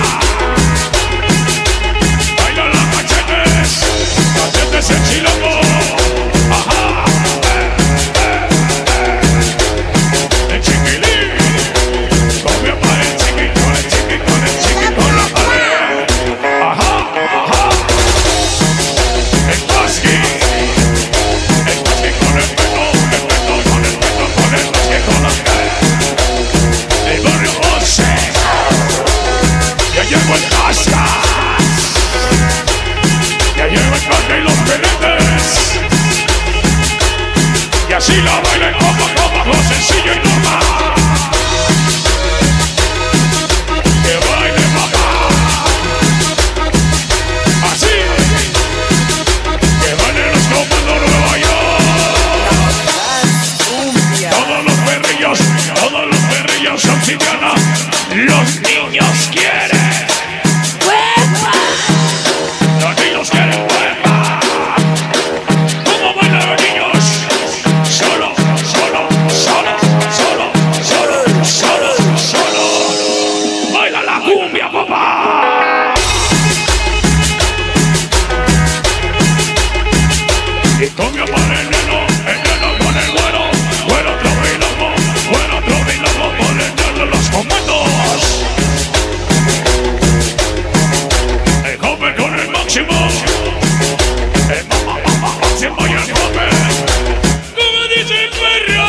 F: Baila las machetes, machetes en chilongo. Ajá, eh, eh, eh. El chiquilín, come a Padre el chiqui, con el chiqui, con el chiqui, con la pared. Ajá, ajá. El Tusky, el Tusky con el peto, el peto con el peto, con el Tusky con la pared. El barrio once, ya llegó el Cascas, ya llegó el Cascas y los Peletes, y así la baila como, como, lo sencillo y normal. Que baile papá, así, que baile los comandos Nueva York. Todos los perrillos, todos los perrillos obsidiana, los niños quieren. Los niños quieren huepa. ¿Cómo bailan los niños? Solo, solo, solo, solo, solo, solo, solo. Baila la cumbia, papá. Y cambia para el neno, el neno con el güero. Güero otro bailamo, güero otro bailamo, por el neno los comandos. El joven con el máximo, el mamá, mamá, máximo y el joven. Como dice el perro.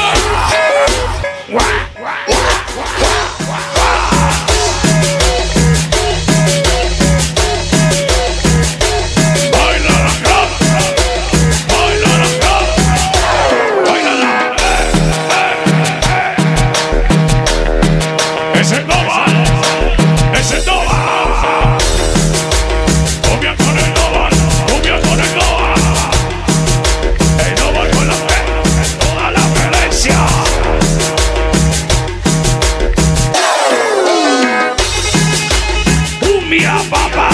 F: Baila la crap, baila la crap, baila la, eh, eh, eh. Ese Nova, ese Nova. Cumbia con el Nova, cumbia con el Nova. El Nova con la fe, toda la violencia. Cumbia, papá.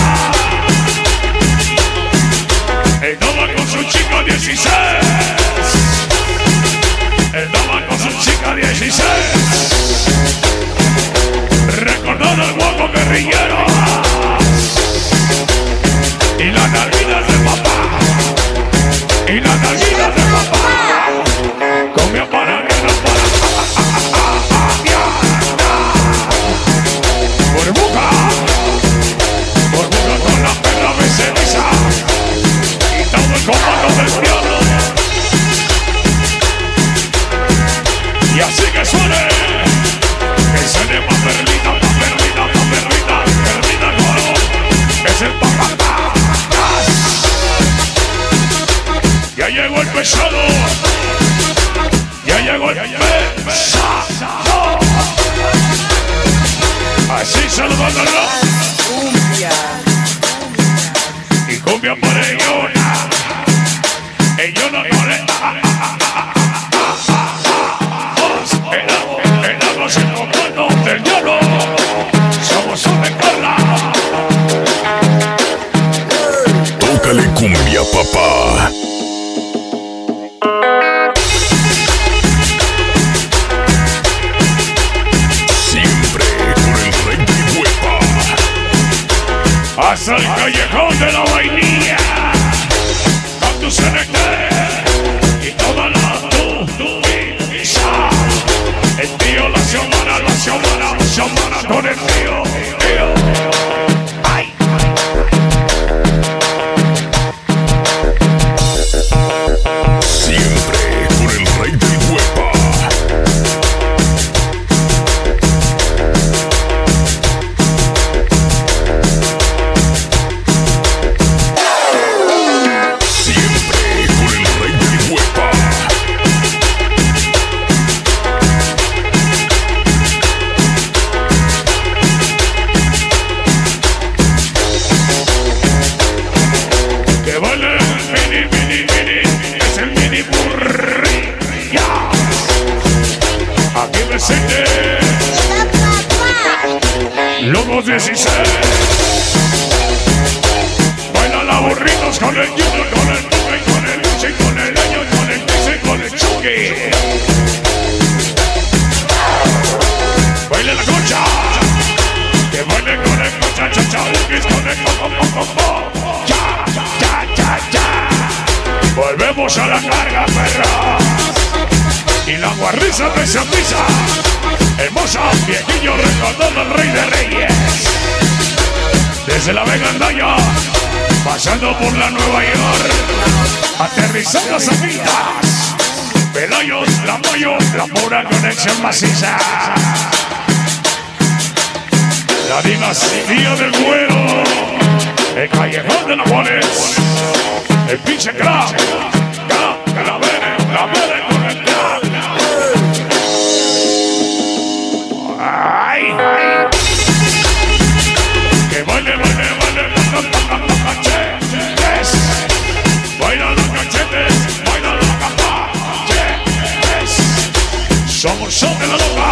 F: El Nova con su chica dieciséis. El Nova con su chica dieciséis. Recordando al guapo guerrillero. Y las nalguitas de papá. Y las nalguitas de papá. Come para que no para. Burbuja. Burbuja con la perra beseriza. Y todo el comando del piano. Y así que suene. Que suene más perlita, más perlita, más perlita. Perlita coro. Es el papá. Ya llegó el pesado. Ya llegó el pesado. Así saludándolo. Cumbia. Y cumbia para Ellona. Ellona con el. El agua se comando del diablo. Somos un de Carla.
L: Tócale cumbia, papá.
F: hasta el callejón de la vainilla, con tu C N T y toda la tu, tu visa. El tío, la Xiomara, la Xiomara, la Xiomara con el tío, tío. Ay.
L: Siempre con el rey del huepa.
F: Lobos dieciséis. Baila la burritos con el Junior, con el Tuca, con el Luche, con el Leño, con el Pise, con el Chucky. Baila la concha. Que baile con el concha, cha, cha, Luquis, con el coco, coco, coco. Ya, ya, ya, ya. Volvemos a la carga, perra. Y la guarriza de esa pisa. Hermosa, viejillo recordando al rey de reyes. Desde la Vega Andaya, pasando por la Nueva York, aterrizando las amigas. Pelayos, la Mayo, la pura conexión maciza. La dinastía del güero, el callejón de Napoles, el pinche crack, crack, calavera, calavera con el crack. Ay, ay. Que baile, baile, baile, cachetes. Baila los cachetes, baila los cachetes. Somos son de la loca.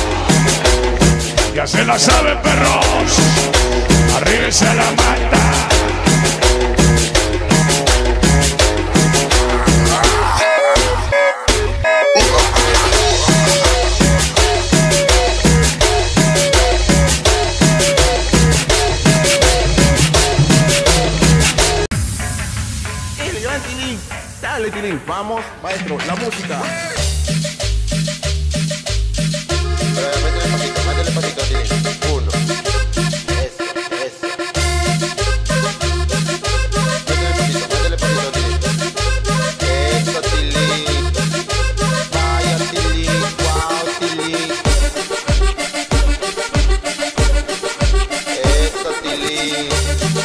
F: Ya se la sabe, perros. Arriba se la mata.
P: Dale, Tilín, vamos, maestro, la música.
Q: Pero métele pasito, métele pasito, Tilín. Uno. Eso, eso. Métele pasito, métele pasito, Tilín. Eso, Tilín. Vaya, Tilín, wow, Tilín. Eso, Tilín.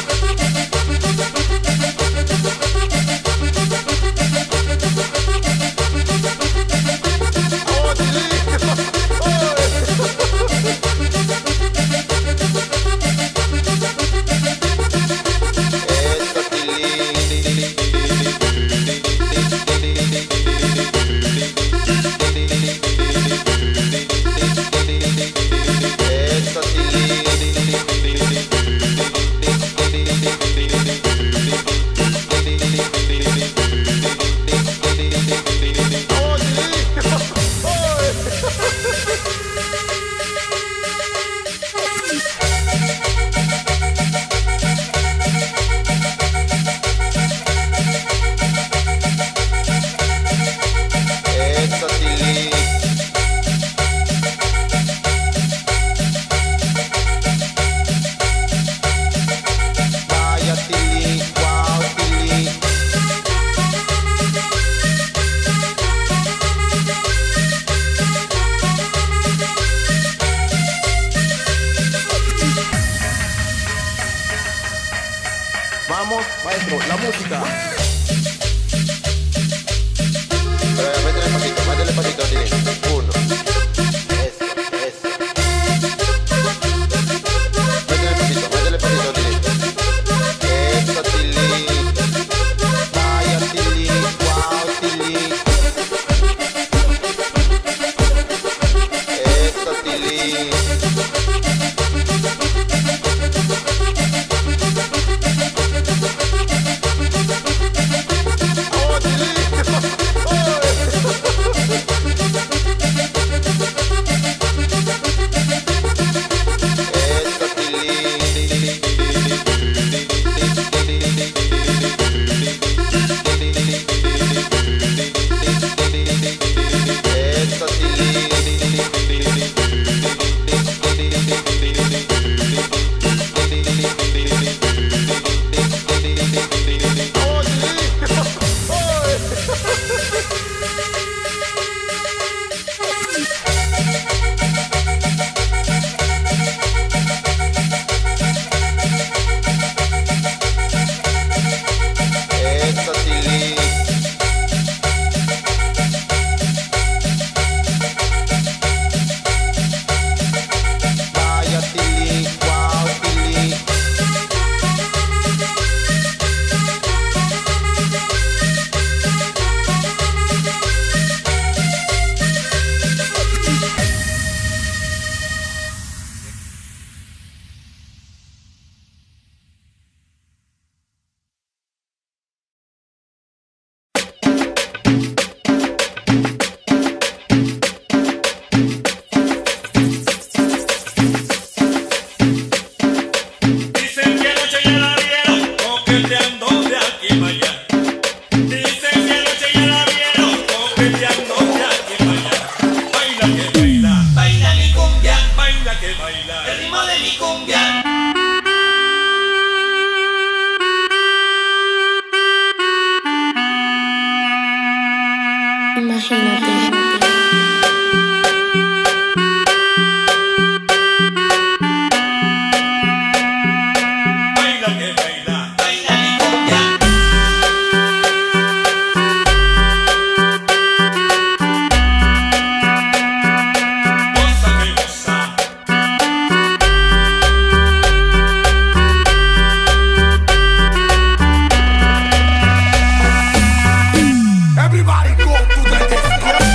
P: Vamos, maestro, la música.
Q: Pero métele pasito, métele pasito, Tilín. Uno. Eso, eso. Métele pasito, métele pasito, Tilín. Eso, Tilín. Vaya, Tilín, wow, Tilín. Eso, Tilín.
U: Imagínate.
A: Everybody go to the disco.